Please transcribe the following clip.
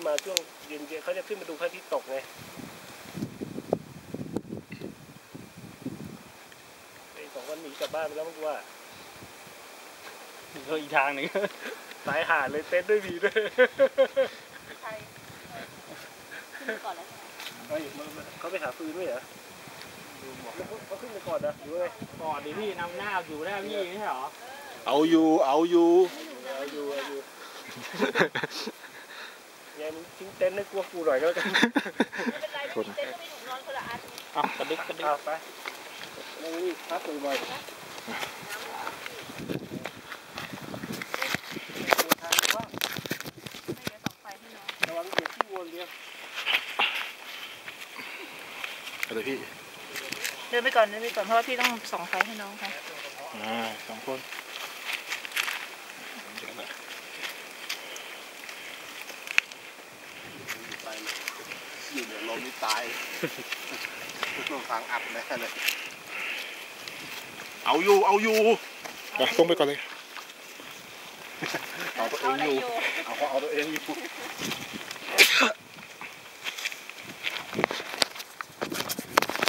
มาช่วงเย็นๆเขาจะขึ้นมาดูพระอาทิตย์ตกไงไอ้2 วันหนีกลับบ้านไปแล้วมั้งกูว่าก็อีกทางหนึ่งสายหาดเลยเต้นด้วยมีด้วยใช่ขึ้นก่อนแล้วใช่ไหมเขาไปหาฟืนด้วยเหรอเขาขึ้นไปก่อนนะดูเลยก่อนดิพี่นำหน้าอยู่ได้พี่ไม่ใช่หรอเอาอยู่เนี่ยมึงทิ้งเต็นท์ให้กลัวกูหน่อยก็แล้วกันไม่เป็นไรไม่มีเต็นท์ก็ไม่ถูกนอนคนละอันเอากระดึกไปนั่งนี่พักบ่อยๆทางว่างไม่เดี๋ยวส่องไฟให้น้องระวังเดี๋ยวที่วนเรียงอะไรพี่เดินไปก่อนเพราะว่าพี่ต้องส่องไฟให้น้องค่ะ 2 คนอยู่เดี๋ยวลมนี่ตายลมทางอัดแน่เลยเอาอยู่ไปลงไปก่อนเลยเอาตัวเองอยู่เอาตัวเองอยู่